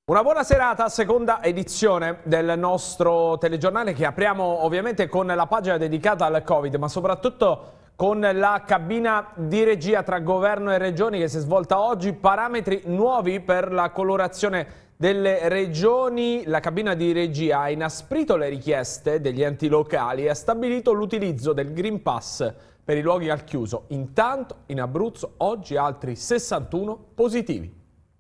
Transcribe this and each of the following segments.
Una buona serata, seconda edizione del nostro telegiornale che apriamo ovviamente con la pagina dedicata al Covid, ma soprattutto con la cabina di regia tra governo e regioni che si è svolta oggi, parametri nuovi per la colorazione delle regioni. La cabina di regia ha inasprito le richieste degli enti locali e ha stabilito l'utilizzo del Green Pass per i luoghi al chiuso. Intanto in Abruzzo oggi altri 61 positivi.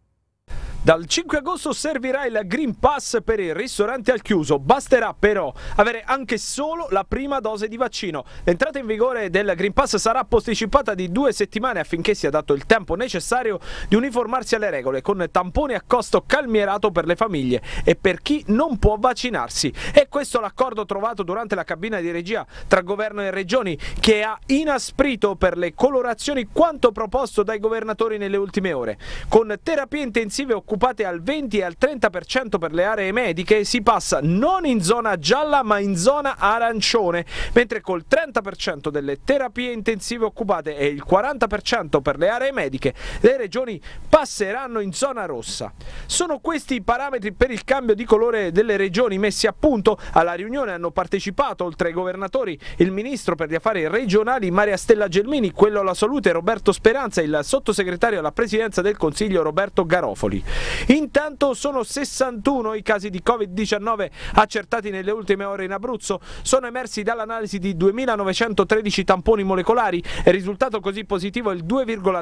Dal 5 agosto servirà il Green Pass per i ristoranti al chiuso, basterà però avere anche solo la prima dose di vaccino. L'entrata in vigore del Green Pass sarà posticipata di 2 settimane affinché sia dato il tempo necessario di uniformarsi alle regole, con tamponi a costo calmierato per le famiglie e per chi non può vaccinarsi. E questo l'accordo trovato durante la cabina di regia tra governo e regioni, che ha inasprito per le colorazioni quanto proposto dai governatori nelle ultime ore. Con terapie intensive occupate al 20 e al 30% per le aree mediche si passa non in zona gialla ma in zona arancione, mentre col 30% delle terapie intensive occupate e il 40% per le aree mediche le regioni passeranno in zona rossa. Sono questi i parametri per il cambio di colore delle regioni messi a punto. Alla riunione hanno partecipato, oltre ai governatori, il ministro per gli affari regionali Maria Stella Gelmini, quello alla salute Roberto Speranza e il sottosegretario alla presidenza del Consiglio Roberto Garofoli. Intanto sono 61 i casi di Covid-19 accertati nelle ultime ore in Abruzzo. Sono emersi dall'analisi di 2.913 tamponi molecolari e risultato così positivo il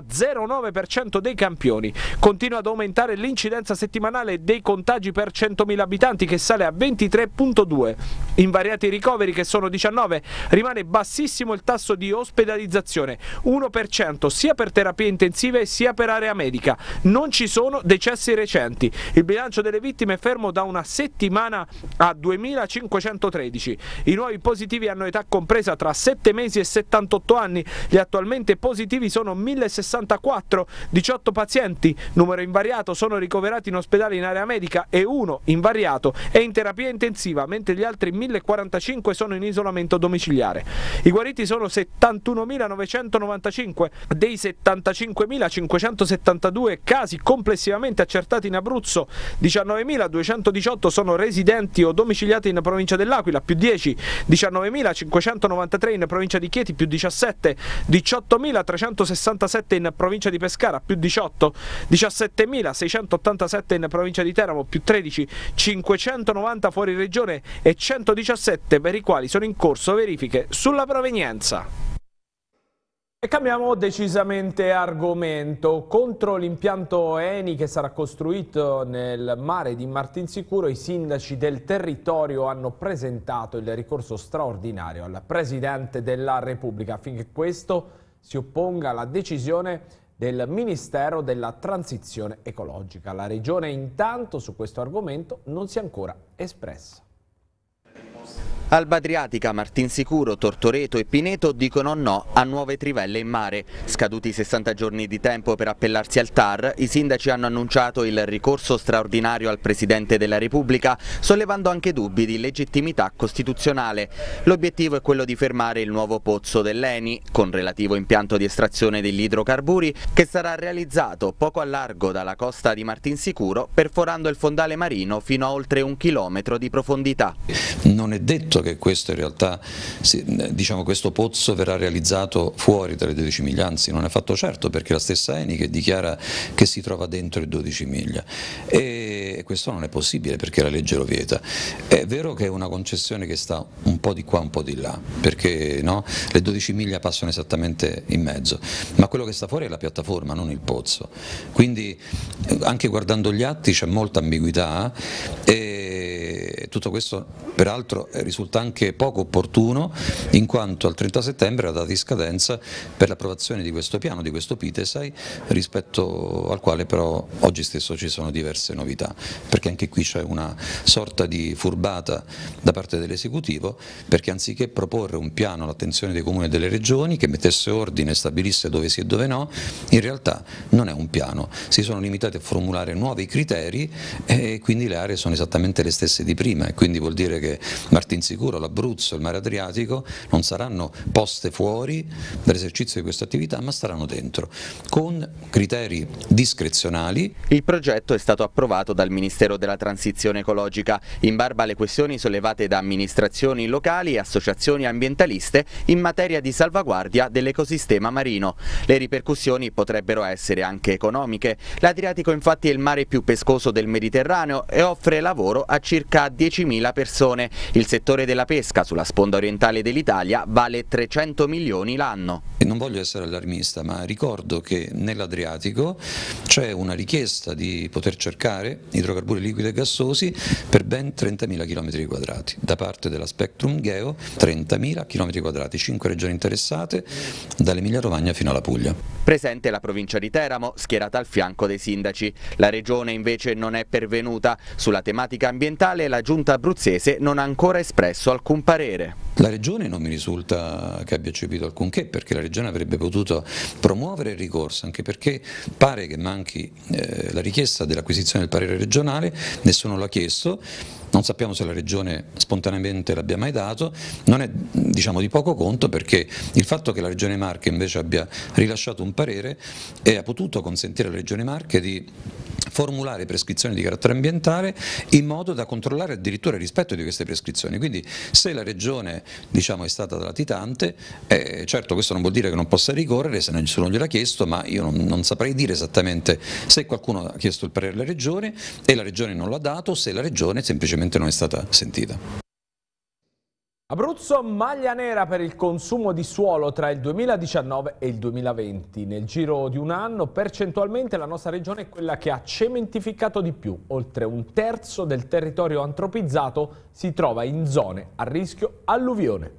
2,09% dei campioni. Continua ad aumentare l'incidenza settimanale dei contagi per 100.000 abitanti, che sale a 23,2. Invariati ricoveri, che sono 19, rimane bassissimo il tasso di ospedalizzazione, 1% sia per terapie intensive sia per area medica. Non ci sono decessi recenti. Il bilancio delle vittime è fermo da una settimana a 2.513. I nuovi positivi hanno età compresa tra 7 mesi e 78 anni. Gli attualmente positivi sono 1.064, 18 pazienti, numero invariato, sono ricoverati in ospedale in area medica e 1 invariato è in terapia intensiva, mentre gli altri 1.045 sono in isolamento domiciliare. I guariti sono 71.995, dei 75.572 casi complessivamente accertati in Abruzzo, 19.218 sono residenti o domiciliati in provincia dell'Aquila, più 10, 19.593 in provincia di Chieti, più 17, 18.367 in provincia di Pescara, più 18, 17.687 in provincia di Teramo, più 13, 590 fuori regione e 117 per i quali sono in corso verifiche sulla provenienza. E cambiamo decisamente argomento. Contro l'impianto Eni che sarà costruito nel mare di Martinsicuro, i sindaci del territorio hanno presentato il ricorso straordinario al Presidente della Repubblica affinché questo si opponga alla decisione del Ministero della Transizione Ecologica. La Regione intanto su questo argomento non si è ancora espressa. Alba Adriatica, Martinsicuro, Tortoreto e Pineto dicono no a nuove trivelle in mare. Scaduti 60 giorni di tempo per appellarsi al TAR, i sindaci hanno annunciato il ricorso straordinario al Presidente della Repubblica, sollevando anche dubbi di legittimità costituzionale. L'obiettivo è quello di fermare il nuovo pozzo dell'Eni, con relativo impianto di estrazione degli idrocarburi, che sarà realizzato poco a largo dalla costa di Martinsicuro, perforando il fondale marino fino a oltre 1 chilometro di profondità. Non è detto che questo in realtà, diciamo, questo pozzo verrà realizzato fuori dalle 12 miglia, anzi non è fatto certo, perché la stessa Eni che dichiara che si trova dentro le 12 miglia e questo non è possibile perché la legge lo vieta. È vero che è una concessione che sta un po' di qua un po' di là, perché no? Le 12 miglia passano esattamente in mezzo, ma quello che sta fuori è la piattaforma, non il pozzo, quindi anche guardando gli atti c'è molta ambiguità e tutto questo peraltro risulta anche poco opportuno, in quanto al 30 settembre è la data di scadenza per l'approvazione di questo piano, di questo PITESAI, rispetto al quale però oggi stesso ci sono diverse novità, perché anche qui c'è una sorta di furbata da parte dell'esecutivo, perché anziché proporre un piano all'attenzione dei comuni e delle regioni che mettesse ordine e stabilisse dove sì e dove no, in realtà non è un piano, si sono limitati a formulare nuovi criteri e quindi le aree sono esattamente le stesse di prima e quindi vuol dire che che Martinsicuro, l'Abruzzo, il Mare Adriatico non saranno poste fuori dall'esercizio di questa attività, ma staranno dentro, con criteri discrezionali. Il progetto è stato approvato dal Ministero della Transizione Ecologica, in barba alle questioni sollevate da amministrazioni locali e associazioni ambientaliste in materia di salvaguardia dell'ecosistema marino. Le ripercussioni potrebbero essere anche economiche. L'Adriatico infatti è il mare più pescoso del Mediterraneo e offre lavoro a circa 10.000 persone. Il settore della pesca sulla sponda orientale dell'Italia vale 300 milioni l'anno. Non voglio essere allarmista, ma ricordo che nell'Adriatico c'è una richiesta di poter cercare idrocarburi liquidi e gassosi per ben 30.000 km², da parte della Spectrum Geo 30.000 km², 5 regioni interessate, dall'Emilia Romagna fino alla Puglia. Presente la provincia di Teramo, schierata al fianco dei sindaci. La regione invece non è pervenuta. Sulla tematica ambientale la giunta abruzzese non ha ancora espresso alcun parere. La regione non mi risulta che abbia eccepito alcunché, perché la regione avrebbe potuto promuovere il ricorso, anche perché pare che manchi la richiesta dell'acquisizione del parere regionale, nessuno l'ha chiesto. Non sappiamo se la Regione spontaneamente l'abbia mai dato, non è di poco conto, perché il fatto che la Regione Marche invece abbia rilasciato un parere ha potuto consentire alla Regione Marche di formulare prescrizioni di carattere ambientale in modo da controllare addirittura il rispetto di queste prescrizioni. Quindi se la Regione è stata latitante, certo questo non vuol dire che non possa ricorrere se nessuno gliel'ha chiesto, ma io non saprei dire esattamente se qualcuno ha chiesto il parere alla Regione e la Regione non l'ha dato, o se la Regione semplicemente non è stata sentita. Abruzzo, maglia nera per il consumo di suolo tra il 2019 e il 2020. Nel giro di un anno, percentualmente, la nostra regione è quella che ha cementificato di più. Oltre un terzo del territorio antropizzato si trova in zone a rischio alluvione.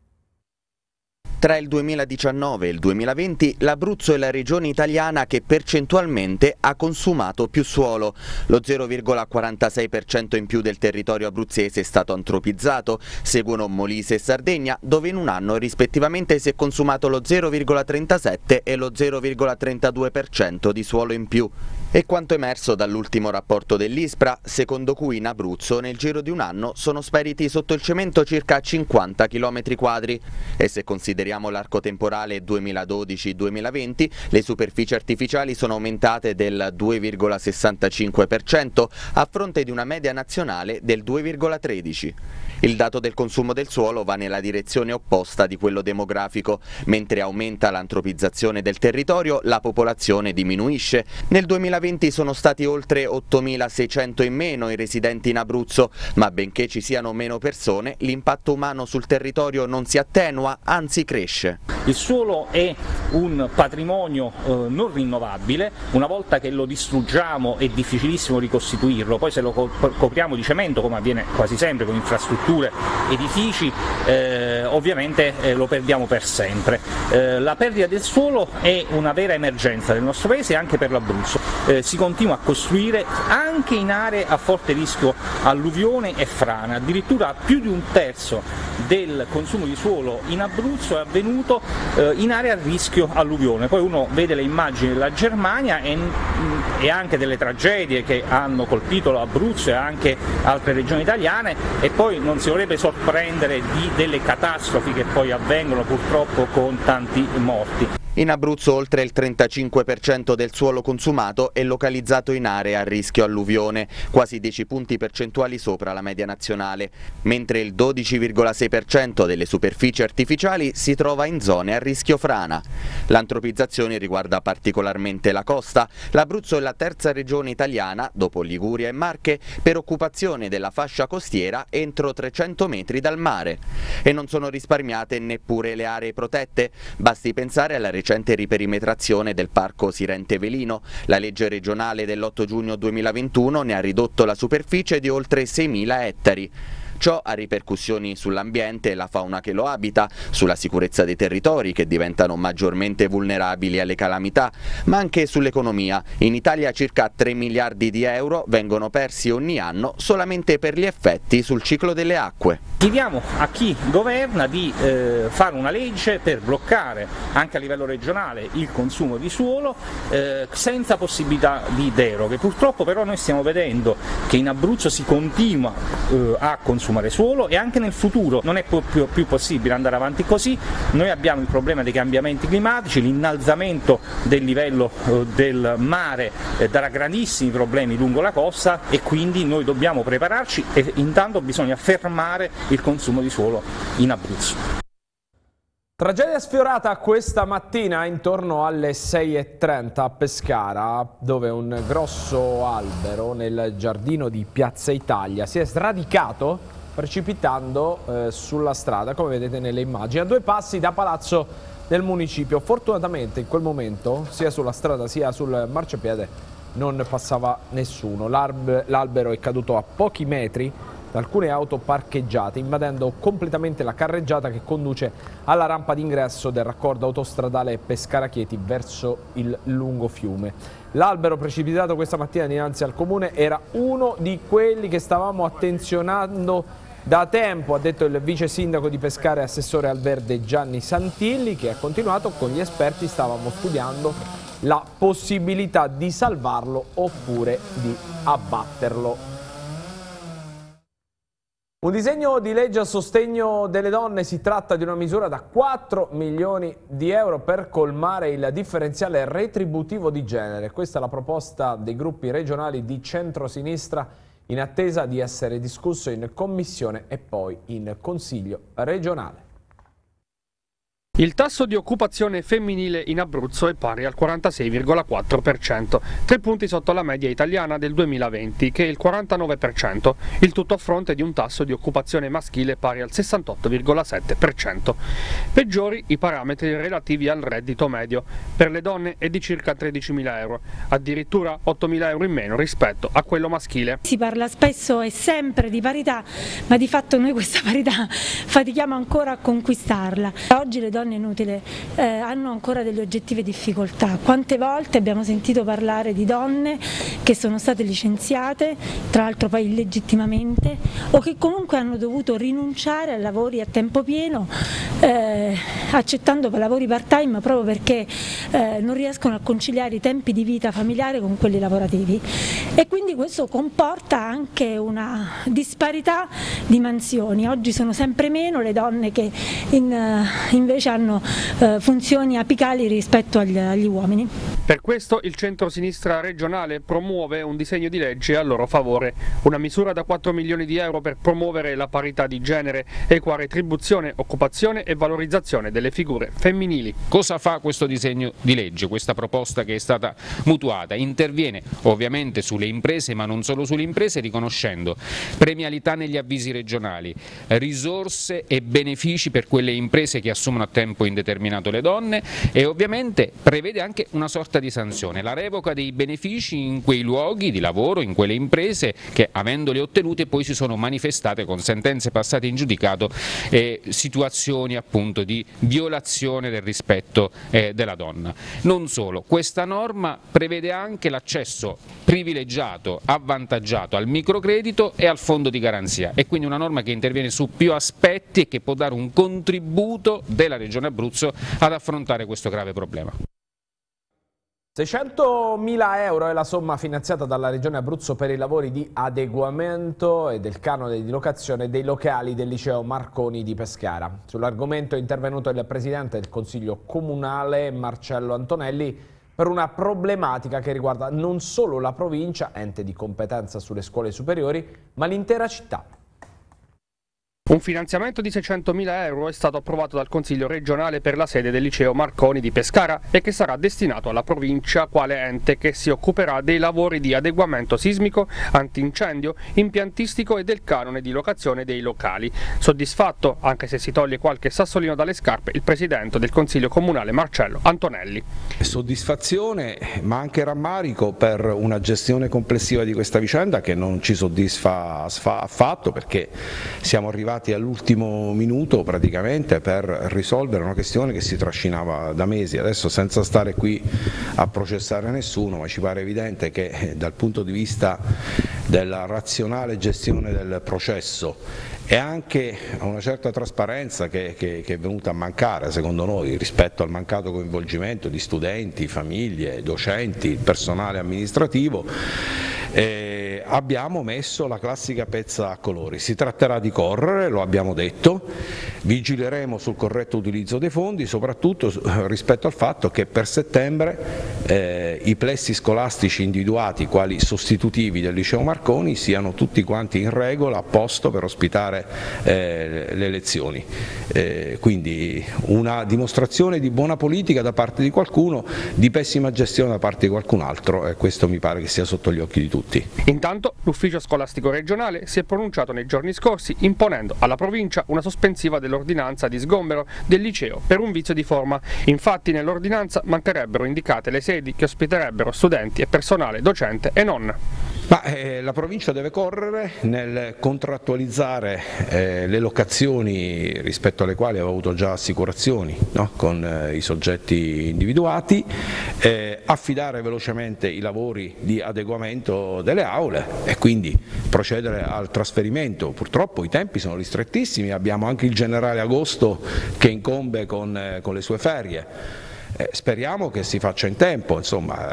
Tra il 2019 e il 2020 l'Abruzzo è la regione italiana che percentualmente ha consumato più suolo. Lo 0,46% in più del territorio abruzzese è stato antropizzato, seguono Molise e Sardegna, dove in un anno rispettivamente si è consumato lo 0,37 e lo 0,32% di suolo in più. E quanto emerso dall'ultimo rapporto dell'ISPRA, secondo cui in Abruzzo nel giro di un anno sono spariti sotto il cemento circa 50 km². E se consideriamo l'arco temporale 2012-2020, le superfici artificiali sono aumentate del 2,65% a fronte di una media nazionale del 2,13%. Il dato del consumo del suolo va nella direzione opposta di quello demografico. Mentre aumenta l'antropizzazione del territorio, la popolazione diminuisce. Nel 2020 sono stati oltre 8.600 in meno i residenti in Abruzzo, ma benché ci siano meno persone, l'impatto umano sul territorio non si attenua, anzi cresce. Il suolo è un patrimonio non rinnovabile, una volta che lo distruggiamo è difficilissimo ricostituirlo, poi se lo copriamo di cemento, come avviene quasi sempre con infrastrutture, edifici, ovviamente lo perdiamo per sempre. La perdita del suolo è una vera emergenza del nostro paese e anche per l'Abruzzo. Si continua a costruire anche in aree a forte rischio alluvione e frana, addirittura più di un terzo del consumo di suolo in Abruzzo è avvenuto in aree a rischio alluvione. Poi uno vede le immagini della Germania e anche delle tragedie che hanno colpito l'Abruzzo e anche altre regioni italiane, e poi non si dovrebbe sorprendere di delle catastrofi che poi avvengono purtroppo con tanti morti. In Abruzzo oltre il 35% del suolo consumato è localizzato in aree a rischio alluvione, quasi 10 punti percentuali sopra la media nazionale, mentre il 12,6% delle superfici artificiali si trova in zone a rischio frana. L'antropizzazione riguarda particolarmente la costa. L'Abruzzo è la terza regione italiana, dopo Liguria e Marche, per occupazione della fascia costiera entro 300 metri dal mare. E non sono risparmiate neppure le aree protette. Basti pensare alla recente riperimetrazione del parco Sirente Velino. La legge regionale dell'8 giugno 2021 ne ha ridotto la superficie di oltre 6.000 ettari. Ciò ha ripercussioni sull'ambiente e la fauna che lo abita, sulla sicurezza dei territori che diventano maggiormente vulnerabili alle calamità, ma anche sull'economia. In Italia circa 3 miliardi di euro vengono persi ogni anno solamente per gli effetti sul ciclo delle acque. Chiediamo a chi governa di fare una legge per bloccare anche a livello regionale il consumo di suolo senza possibilità di deroghe. Purtroppo però noi stiamo vedendo che in Abruzzo si continua a consumare suolo e anche nel futuro non è più possibile andare avanti così. Noi abbiamo il problema dei cambiamenti climatici, l'innalzamento del livello del mare darà grandissimi problemi lungo la costa e quindi noi dobbiamo prepararci e intanto bisogna fermare il consumo di suolo in Abruzzo. Tragedia sfiorata questa mattina intorno alle 6:30 a Pescara, dove un grosso albero nel giardino di Piazza Italia si è sradicato precipitando sulla strada, come vedete nelle immagini, a 2 passi da Palazzo del Municipio. Fortunatamente in quel momento, sia sulla strada sia sul marciapiede, non passava nessuno. L'albero è caduto a pochi metri da alcune auto parcheggiate, invadendo completamente la carreggiata che conduce alla rampa d'ingresso del raccordo autostradale Pescara-Chieti verso il lungo fiume. L'albero precipitato questa mattina dinanzi al comune era uno di quelli che stavamo attenzionando da tempo, ha detto il vice sindaco di Pescara e assessore al verde Gianni Santilli, che ha continuato: con gli esperti stavamo studiando la possibilità di salvarlo oppure di abbatterlo. Un disegno di legge a sostegno delle donne. Si tratta di una misura da 4 milioni di euro per colmare il differenziale retributivo di genere. Questa è la proposta dei gruppi regionali di centrosinistra, in attesa di essere discusso in commissione e poi in Consiglio regionale. Il tasso di occupazione femminile in Abruzzo è pari al 46,4%, 3 punti sotto la media italiana del 2020, che è il 49%, il tutto a fronte di un tasso di occupazione maschile pari al 68,7%. Peggiori i parametri relativi al reddito medio. Per le donne è di circa 13.000 euro, addirittura 8.000 euro in meno rispetto a quello maschile. Si parla spesso e sempre di parità, ma di fatto noi questa parità fatichiamo ancora a conquistarla. Oggi le donne inutile, hanno ancora delle oggettive difficoltà. Quante volte abbiamo sentito parlare di donne che sono state licenziate, tra l'altro poi illegittimamente, o che comunque hanno dovuto rinunciare a lavori a tempo pieno, accettando lavori part-time proprio perché non riescono a conciliare i tempi di vita familiare con quelli lavorativi, e quindi questo comporta anche una disparità di mansioni. Oggi sono sempre meno le donne che invece hanno funzioni apicali rispetto agli uomini. Per questo il centro-sinistra regionale promuove un disegno di legge a loro favore, una misura da 4 milioni di euro per promuovere la parità di genere, equa retribuzione, occupazione e valorizzazione delle figure femminili. Cosa fa questo disegno di legge, questa proposta che è stata mutuata? Interviene ovviamente sulle imprese, ma non solo sulle imprese, riconoscendo premialità negli avvisi regionali, risorse e benefici per quelle imprese che assumono a tempo indeterminato le donne, e ovviamente prevede anche una sorta di sanzione, la revoca dei benefici in quei luoghi di lavoro, in quelle imprese che, avendoli ottenute, poi si sono manifestate con sentenze passate in giudicato e situazioni appunto di violazione del rispetto della donna. Non solo, questa norma prevede anche l'accesso privilegiato, avvantaggiato al microcredito e al fondo di garanzia, e quindi una norma che interviene su più aspetti e che può dare un contributo della Regione Abruzzo ad affrontare questo grave problema. 600.000 euro è la somma finanziata dalla Regione Abruzzo per i lavori di adeguamento e del canone di locazione dei locali del liceo Marconi di Pescara. Sull'argomento è intervenuto il presidente del Consiglio Comunale Marcello Antonelli per una problematica che riguarda non solo la provincia, ente di competenza sulle scuole superiori, ma l'intera città. Un finanziamento di 600.000 euro è stato approvato dal Consiglio regionale per la sede del liceo Marconi di Pescara e che sarà destinato alla provincia quale ente che si occuperà dei lavori di adeguamento sismico, antincendio, impiantistico e del canone di locazione dei locali. Soddisfatto, anche se si toglie qualche sassolino dalle scarpe, il presidente del Consiglio Comunale Marcello Antonelli. Soddisfazione, ma anche rammarico per una gestione complessiva di questa vicenda che non ci soddisfa affatto, perché siamo arrivati all'ultimo minuto praticamente per risolvere una questione che si trascinava da mesi. Adesso, senza stare qui a processare nessuno, ma ci pare evidente che dal punto di vista della razionale gestione del processo e anche a una certa trasparenza che è venuta a mancare secondo noi rispetto al mancato coinvolgimento di studenti, famiglie, docenti, personale amministrativo, abbiamo messo la classica pezza a colori. Si tratterà di correre, lo abbiamo detto, vigileremo sul corretto utilizzo dei fondi, soprattutto rispetto al fatto che per settembre i plessi scolastici individuati quali sostitutivi del liceo Marconi siano tutti quanti in regola, a posto per ospitare le lezioni. Quindi una dimostrazione di buona politica da parte di qualcuno, di pessima gestione da parte di qualcun altro, e questo mi pare che sia sotto gli occhi di tutti. Intanto l'ufficio scolastico regionale si è pronunciato nei giorni scorsi imponendo alla provincia una sospensiva dell'ordinanza di sgombero del liceo per un vizio di forma. Infatti nell'ordinanza mancherebbero indicate le sedi che ospiterebbero studenti e personale docente e non. Ma la provincia deve correre nel contrattualizzare le locazioni rispetto alle quali aveva avuto già assicurazioni, no? Con i soggetti individuati, affidare velocemente i lavori di adeguamento delle aule e quindi procedere al trasferimento. Purtroppo i tempi sono ristrettissimi, abbiamo anche il generale agosto che incombe con le sue ferie. Speriamo che si faccia in tempo, insomma,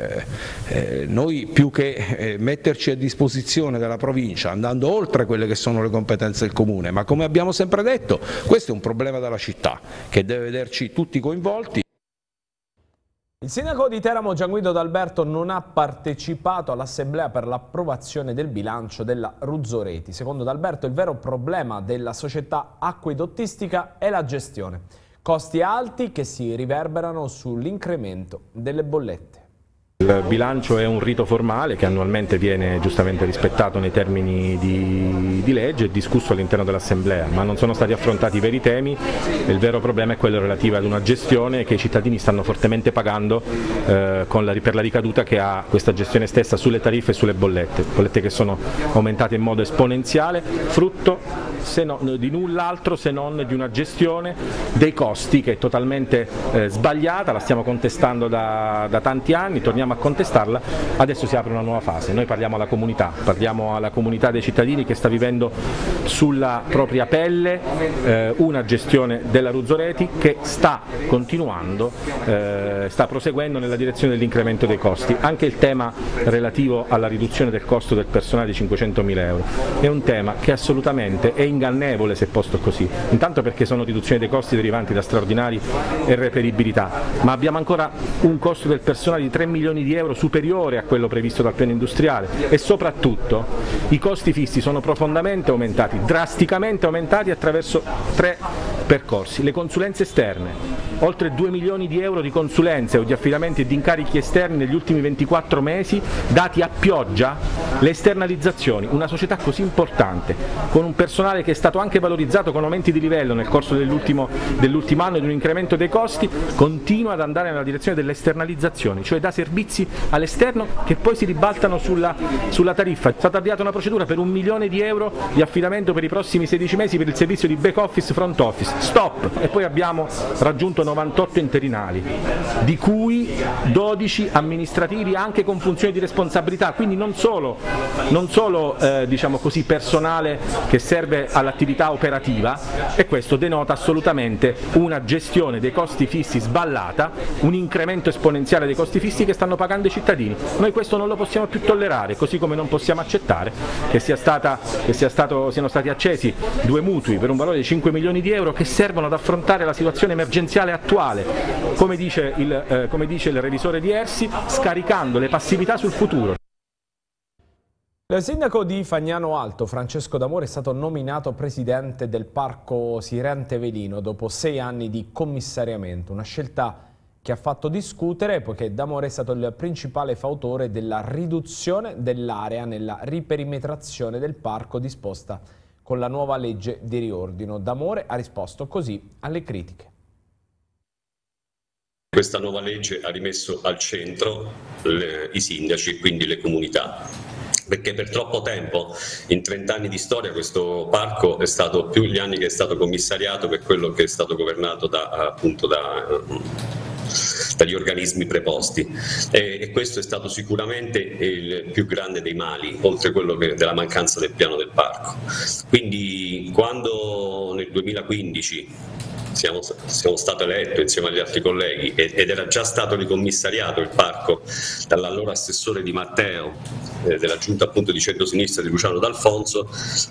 noi più che metterci a disposizione della provincia andando oltre quelle che sono le competenze del comune, ma come abbiamo sempre detto questo è un problema della città che deve vederci tutti coinvolti. Il sindaco di Teramo Gianguido D'Alberto non ha partecipato all'assemblea per l'approvazione del bilancio della Ruzzoreti. Secondo D'Alberto il vero problema della società acquedottistica è la gestione. Costi alti che si riverberano sull'incremento delle bollette. Il bilancio è un rito formale che annualmente viene giustamente rispettato nei termini di legge e discusso all'interno dell'Assemblea, ma non sono stati affrontati i veri temi e il vero problema è quello relativo ad una gestione che i cittadini stanno fortemente pagando per la ricaduta che ha questa gestione stessa sulle tariffe e sulle bollette che sono aumentate in modo esponenziale, frutto di null'altro se non di una gestione dei costi che è totalmente sbagliata, la stiamo contestando da tanti anni, torniamo a contestarla, adesso si apre una nuova fase, noi parliamo alla comunità dei cittadini che sta vivendo sulla propria pelle una gestione della Ruzzoreti che sta continuando, sta proseguendo nella direzione dell'incremento dei costi. Anche il tema relativo alla riduzione del costo del personale di 500.000 euro è un tema che assolutamente è ingannevole se posto così, intanto perché sono riduzioni dei costi derivanti da straordinari e reperibilità, ma abbiamo ancora un costo del personale di 3 milioni di euro superiore a quello previsto dal piano industriale e soprattutto i costi fissi sono profondamente aumentati, drasticamente aumentati attraverso 3 percorsi. Le consulenze esterne, oltre 2 milioni di euro di consulenze o di affidamenti e di incarichi esterni negli ultimi 24 mesi, dati a pioggia, le esternalizzazioni, una società così importante, con un personale che è stato anche valorizzato con aumenti di livello nel corso dell'ultimo anno ed un incremento dei costi, continua ad andare nella direzione delle esternalizzazioni, cioè da servizi all'esterno che poi si ribaltano sulla tariffa. È stata avviata una procedura per 1 milione di euro di affidamento per i prossimi 16 mesi per il servizio di back office, front office, stop! E poi abbiamo raggiunto 98 interinali, di cui 12 amministrativi anche con funzioni di responsabilità, quindi non solo diciamo così, personale che serve all'attività operativa, e questo denota assolutamente una gestione dei costi fissi sballata, un incremento esponenziale dei costi fissi che stanno pagando i cittadini. Noi questo non lo possiamo più tollerare, così come non possiamo accettare che siano stati accesi 2 mutui per un valore di 5 milioni di euro che servono ad affrontare la situazione emergenziale attuale, come dice il revisore di Ersi, scaricando le passività sul futuro. Il sindaco di Fagnano Alto, Francesco D'Amore, è stato nominato presidente del Parco Sirente Velino dopo 6 anni di commissariamento, una scelta che ha fatto discutere poiché D'Amore è stato il principale fautore della riduzione dell'area nella riperimetrazione del parco disposta con la nuova legge di riordino. D'Amore ha risposto così alle critiche. Questa nuova legge ha rimesso al centro i sindaci e quindi le comunità, perché per troppo tempo, in 30 anni di storia, questo parco è stato più gli anni che è stato commissariato per quello che è stato governato da dagli organismi preposti, e questo è stato sicuramente il più grande dei mali, oltre quello della mancanza del piano del parco. Quindi quando nel 2015 siamo stato eletto insieme agli altri colleghi ed era già stato ricommissariato il parco dall'allora assessore Di Matteo, della giunta appunto di centrosinistra di Luciano D'Alfonso,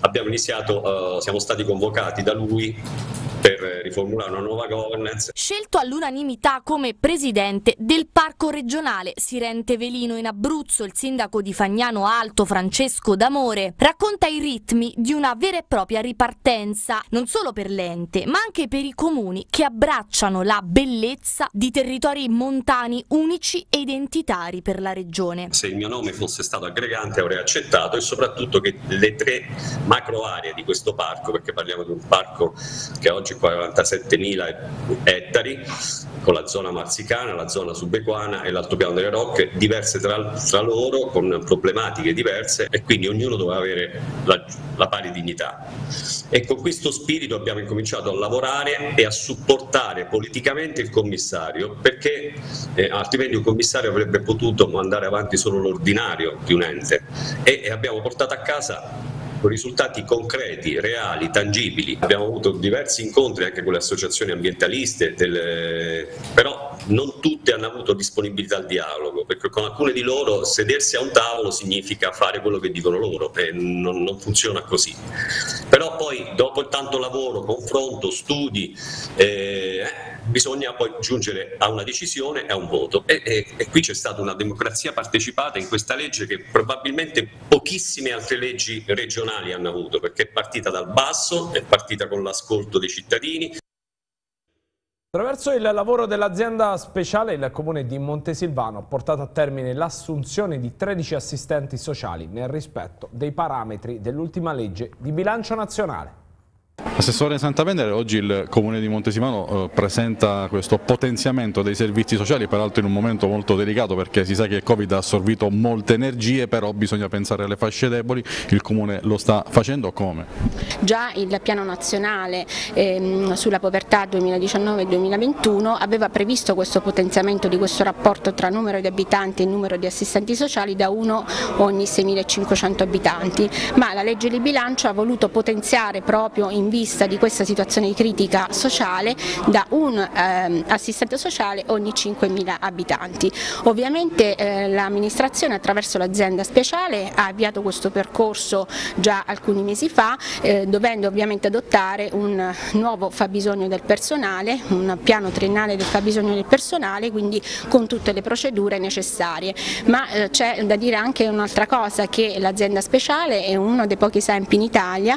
siamo stati convocati da lui per riformulare una nuova governance. Scelto all'unanimità come presidente del parco regionale Sirente Velino in Abruzzo, il sindaco di Fagnano Alto Francesco D'Amore racconta i ritmi di una vera e propria ripartenza, non solo per l'ente ma anche per i comuni che abbracciano la bellezza di territori montani unici e identitari per la regione. Se il mio nome fosse stato aggregante avrei accettato, e soprattutto che le 3 macro aree di questo parco, perché parliamo di un parco che oggi 47.000 ettari, con la zona marsicana, la zona subequana e l'altopiano delle Rocche, diverse tra loro, con problematiche diverse, e quindi ognuno doveva avere la pari dignità. E con questo spirito abbiamo incominciato a lavorare e a supportare politicamente il commissario, perché altrimenti un commissario avrebbe potuto mandare avanti solo l'ordinario di un ente, e abbiamo portato a casa con risultati concreti, reali, tangibili. Abbiamo avuto diversi incontri anche con le associazioni ambientaliste, però non tutte hanno avuto disponibilità al dialogo, perché con alcune di loro sedersi a un tavolo significa fare quello che dicono loro, e non funziona così. Però poi dopo tanto lavoro, confronto, studi, bisogna poi giungere a una decisione e a un voto, e qui c'è stata una democrazia partecipata in questa legge che probabilmente pochissime altre leggi regionali hanno avuto, perché è partita dal basso, è partita con l'ascolto dei cittadini. Attraverso il lavoro dell'azienda speciale, il comune di Montesilvano ha portato a termine l'assunzione di 13 assistenti sociali nel rispetto dei parametri dell'ultima legge di bilancio nazionale. Assessore Santavendere, oggi il Comune di Montesilvano presenta questo potenziamento dei servizi sociali, peraltro in un momento molto delicato, perché si sa che il Covid ha assorbito molte energie, però bisogna pensare alle fasce deboli. Il Comune lo sta facendo come? Già il piano nazionale sulla povertà 2019-2021 aveva previsto questo potenziamento di questo rapporto tra numero di abitanti e numero di assistenti sociali da 1 ogni 6.500 abitanti, ma la legge di bilancio ha voluto potenziare proprio in vista di questa situazione critica sociale da un assistente sociale ogni 5.000 abitanti. Ovviamente l'amministrazione attraverso l'azienda speciale ha avviato questo percorso già alcuni mesi fa, dovendo ovviamente adottare un nuovo fabbisogno del personale, un piano triennale del fabbisogno del personale, quindi con tutte le procedure necessarie. Ma c'è da dire anche un'altra cosa, che l'azienda speciale è uno dei pochi esempi in Italia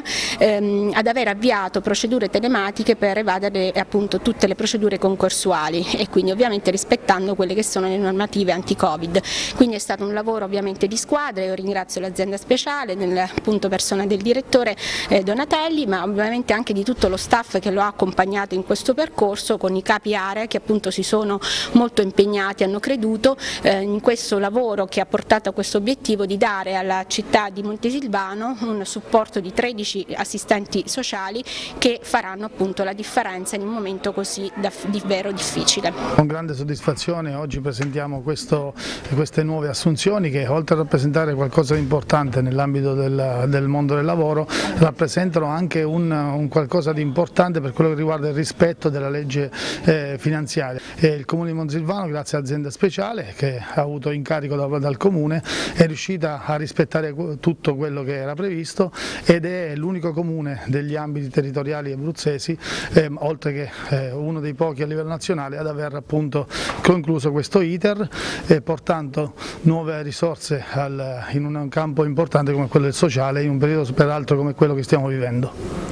ad aver avviato procedure telematiche per evadere appunto tutte le procedure concorsuali, e quindi ovviamente rispettando quelle che sono le normative anti-Covid. Quindi è stato un lavoro ovviamente di squadra. Io ringrazio l'azienda speciale, nella appunto persona del direttore Donatelli, ma ovviamente anche di tutto lo staff che lo ha accompagnato in questo percorso, con i capi area che appunto si sono molto impegnati, hanno creduto in questo lavoro che ha portato a questo obiettivo di dare alla città di Montesilvano un supporto di 13 assistenti sociali che faranno appunto la differenza in un momento così davvero difficile. Con grande soddisfazione oggi presentiamo queste nuove assunzioni che, oltre a rappresentare qualcosa di importante nell'ambito del mondo del lavoro, rappresentano anche un qualcosa di importante per quello che riguarda il rispetto della legge finanziaria. Il Comune di Montesilvano, grazie all'azienda speciale che ha avuto incarico dal Comune, è riuscita a rispettare tutto quello che era previsto, ed è l'unico comune degli ambiti territoriali abruzzesi, oltre che uno dei pochi a livello nazionale, ad aver appunto concluso questo iter, portando nuove risorse in un campo importante come quello del sociale, in un periodo peraltro come quello che stiamo vivendo.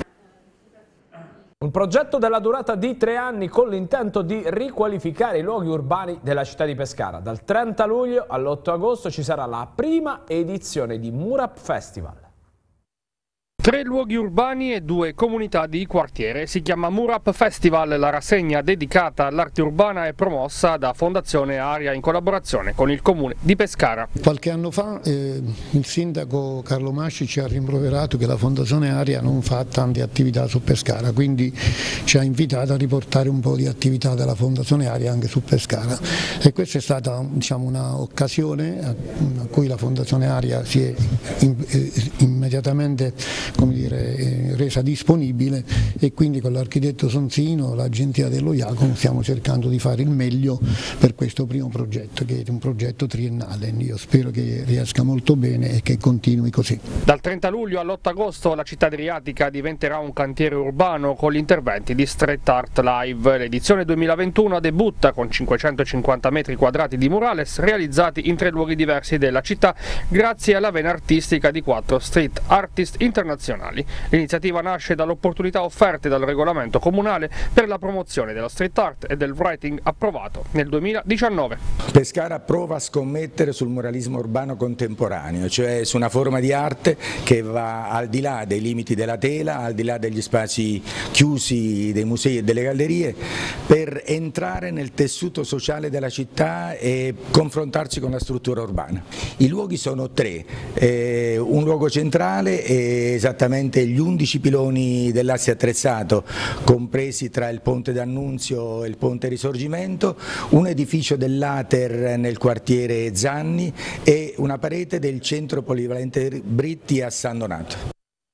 Un progetto della durata di 3 anni con l'intento di riqualificare i luoghi urbani della città di Pescara. Dal 30 luglio all'8 agosto ci sarà la prima edizione di Murap Festival. 3 luoghi urbani e 2 comunità di quartiere. Si chiama Murap Festival, la rassegna dedicata all'arte urbana è promossa da Fondazione Aria in collaborazione con il comune di Pescara. Qualche anno fa il sindaco Carlo Masci ci ha rimproverato che la Fondazione Aria non fa tante attività su Pescara, quindi ci ha invitato a riportare un po' di attività della Fondazione Aria anche su Pescara, e questa è stata, diciamo, un'occasione a cui la Fondazione Aria si è immediatamente, come dire, resa disponibile, e quindi con l'architetto Sonsino, l'agenzia dello Iacono, stiamo cercando di fare il meglio per questo primo progetto, che è un progetto triennale. Io spero che riesca molto bene e che continui così. Dal 30 luglio all'8 agosto la città adriatica diventerà un cantiere urbano con gli interventi di Street Art Live. L'edizione 2021 debutta con 550 metri quadrati di murales realizzati in 3 luoghi diversi della città grazie alla vena artistica di 4 street artist internazionali. L'iniziativa nasce dall'opportunità offerte dal regolamento comunale per la promozione della street art e del writing approvato nel 2019. Pescara prova a scommettere sul muralismo urbano contemporaneo, cioè su una forma di arte che va al di là dei limiti della tela, al di là degli spazi chiusi dei musei e delle gallerie, per entrare nel tessuto sociale della città e confrontarsi con la struttura urbana. I luoghi sono 3, un luogo centrale e esattamente gli 11 piloni dell'asse attrezzato, compresi tra il Ponte d'Annunzio e il Ponte Risorgimento, un edificio dell'Ater nel quartiere Zanni e una parete del centro polivalente Britti a San Donato.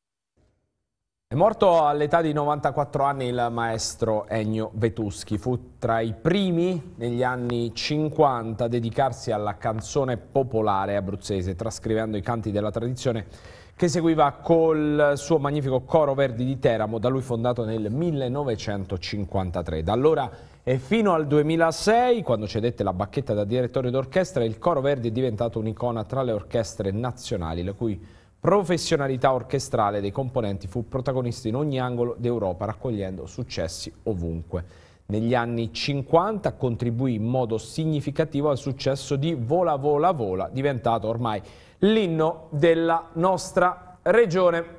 È morto all'età di 94 anni il maestro Ennio Vetuschi. Fu tra i primi negli anni 50 a dedicarsi alla canzone popolare abruzzese, trascrivendo i canti della tradizione che seguiva col suo magnifico Coro Verdi di Teramo, da lui fondato nel 1953. Da allora e fino al 2006, quando cedette la bacchetta da direttore d'orchestra, il Coro Verdi è diventato un'icona tra le orchestre nazionali, la cui professionalità orchestrale dei componenti fu protagonista in ogni angolo d'Europa, raccogliendo successi ovunque. Negli anni 50 contribuì in modo significativo al successo di Vola Vola Vola, diventato ormai l'inno della nostra regione.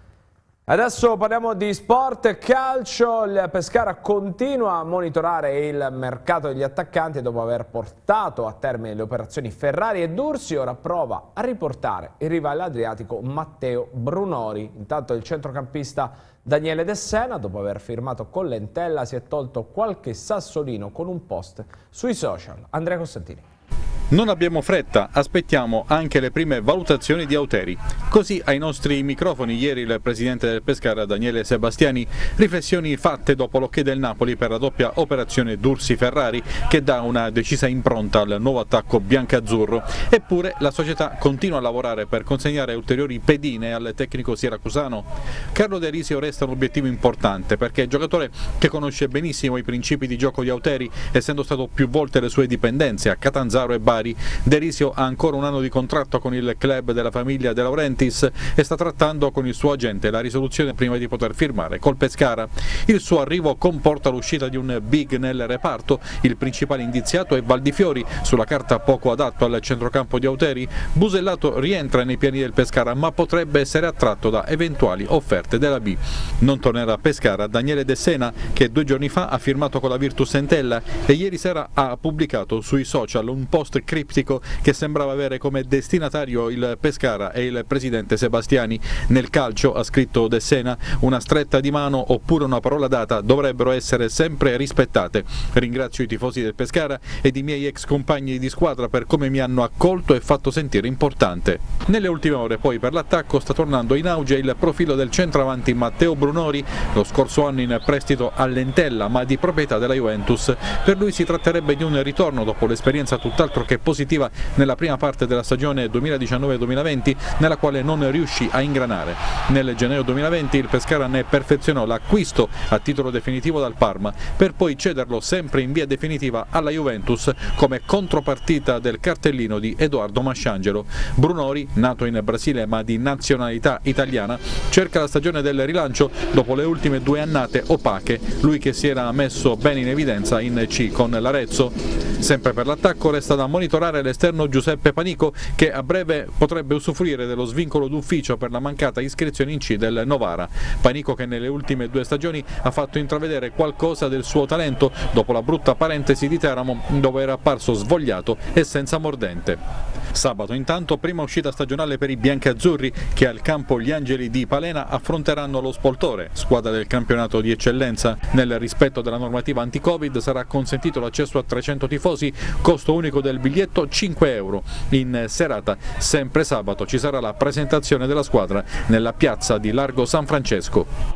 Adesso parliamo di sport e calcio. Il Pescara continua a monitorare il mercato degli attaccanti e dopo aver portato a termine le operazioni Ferrari e D'Ursi ora prova a riportare il rivale adriatico Matteo Brunori. Intanto il centrocampista Daniele De Sena, dopo aver firmato con l'Entella, si è tolto qualche sassolino con un post sui social. Andrea Costantini. Non abbiamo fretta, aspettiamo anche le prime valutazioni di Auteri. Così ai nostri microfoni ieri il presidente del Pescara Daniele Sebastiani, riflessioni fatte dopo l'ok del Napoli per la doppia operazione D'Ursi-Ferrari che dà una decisa impronta al nuovo attacco biancazzurro. Eppure la società continua a lavorare per consegnare ulteriori pedine al tecnico siracusano. Carlo De Risio resta un obiettivo importante perché è giocatore che conosce benissimo i principi di gioco di Auteri, essendo stato più volte le sue dipendenze a Catanzaro e Bari. De Risio ha ancora un anno di contratto con il club della famiglia De Laurentiis e sta trattando con il suo agente la risoluzione prima di poter firmare col Pescara. Il suo arrivo comporta l'uscita di un big nel reparto, il principale indiziato è Valdifiori, sulla carta poco adatto al centrocampo di Auteri. Busellato rientra nei piani del Pescara ma potrebbe essere attratto da eventuali offerte della B. Non tornerà a Pescara Daniele De Sena, che 2 giorni fa ha firmato con la Virtus Entella e ieri sera ha pubblicato sui social un post criptico che sembrava avere come destinatario il Pescara e il presidente Sebastiani. Nel calcio, ha scritto De Sena, una stretta di mano oppure una parola data dovrebbero essere sempre rispettate. Ringrazio i tifosi del Pescara ed i miei ex compagni di squadra per come mi hanno accolto e fatto sentire importante. Nelle ultime ore poi per l'attacco sta tornando in auge il profilo del centravanti Matteo Brunori, lo scorso anno in prestito all'Entella ma di proprietà della Juventus. Per lui si tratterebbe di un ritorno dopo l'esperienza tutt'altro che positiva nella prima parte della stagione 2019-2020 nella quale non riuscì a ingranare. Nel gennaio 2020 il Pescara ne perfezionò l'acquisto a titolo definitivo dal Parma per poi cederlo sempre in via definitiva alla Juventus come contropartita del cartellino di Edoardo Masciangelo. Brunori, nato in Brasile ma di nazionalità italiana, cerca la stagione del rilancio dopo le ultime 2 annate opache, lui che si era messo bene in evidenza in C con l'Arezzo. Sempre per l'attacco resta da monitorare monitorare l'esterno Giuseppe Panico, che a breve potrebbe usufruire dello svincolo d'ufficio per la mancata iscrizione in C del Novara. Panico, che nelle ultime 2 stagioni ha fatto intravedere qualcosa del suo talento dopo la brutta parentesi di Teramo, dove era apparso svogliato e senza mordente. Sabato intanto prima uscita stagionale per i biancazzurri, che al campo Gli Angeli di Palena affronteranno lo Spoltore, squadra del campionato di eccellenza. Nel rispetto della normativa anti-Covid sarà consentito l'accesso a 300 tifosi, costo unico del biglietto 5 euro. In serata, sempre sabato, ci sarà la presentazione della squadra nella piazza di Largo San Francesco.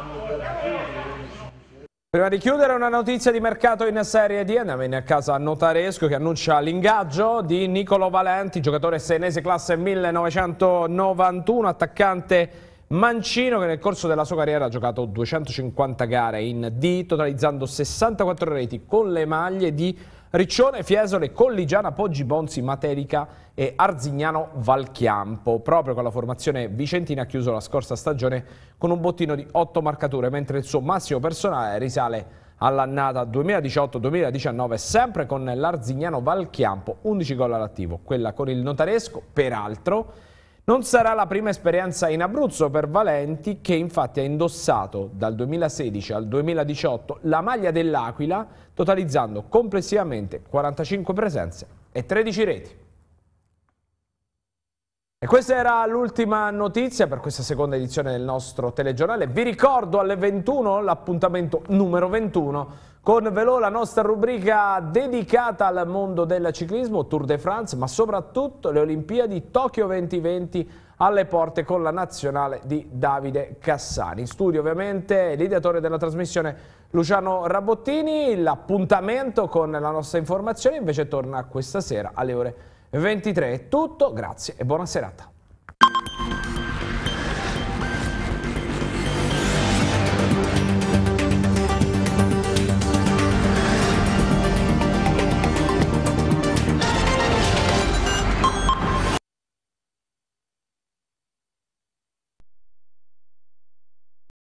Prima di chiudere, una notizia di mercato in Serie D. Andiamo in casa Notaresco, che annuncia l'ingaggio di Nicolo Valenti, giocatore senese classe 1991, attaccante mancino che nel corso della sua carriera ha giocato 250 gare in D, totalizzando 64 reti con le maglie di Riccione, Fiesole, Colligiana, Poggi, Bonzi, Materica e Arzignano Valchiampo. Proprio con la formazione vicentina ha chiuso la scorsa stagione con un bottino di 8 marcature, mentre il suo massimo personale risale all'annata 2018-2019, sempre con l'Arzignano Valchiampo, 11 gol all'attivo. Quella con il Notaresco, peraltro, non sarà la prima esperienza in Abruzzo per Valenti, che infatti ha indossato dal 2016 al 2018 la maglia dell'Aquila, totalizzando complessivamente 45 presenze e 13 reti. E questa era l'ultima notizia per questa seconda edizione del nostro telegiornale. Vi ricordo alle 21 l'appuntamento numero 21 con Velò, la nostra rubrica dedicata al mondo del ciclismo, Tour de France, ma soprattutto le Olimpiadi Tokyo 2020 alle porte, con la nazionale di Davide Cassani. In studio ovviamente l'ideatore della trasmissione Luciano Rabottini. L'appuntamento con la nostra informazione invece torna questa sera alle ore 23. È tutto, grazie e buona serata.